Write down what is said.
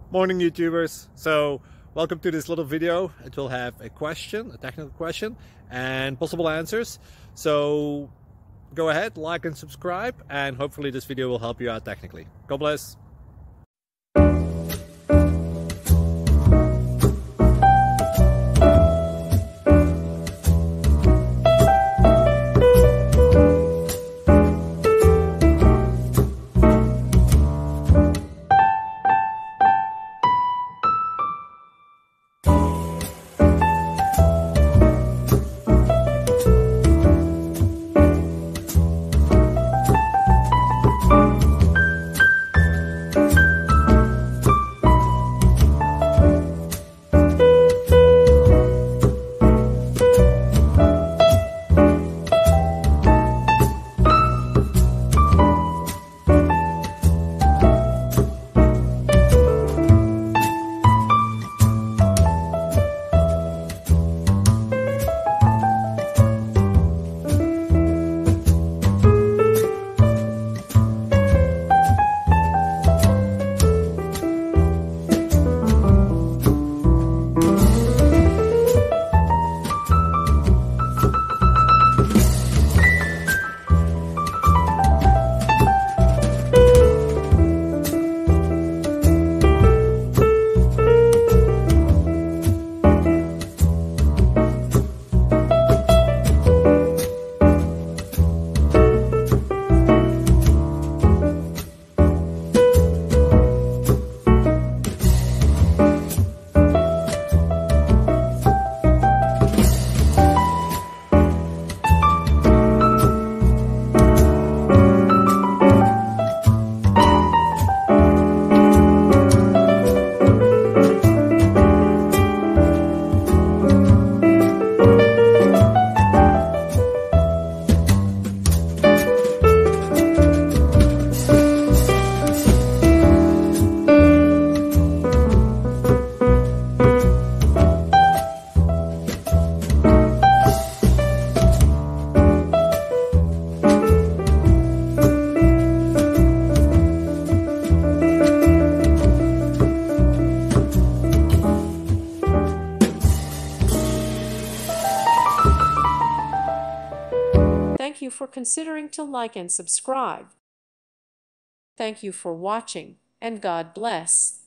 Morning YouTubers. So welcome to this little video. It will have a question, a technical question, and possible answers. So go ahead, like and subscribe, and hopefully this video will help you out technically. God bless. Thank you for considering to like and subscribe. Thank you for watching, and God bless.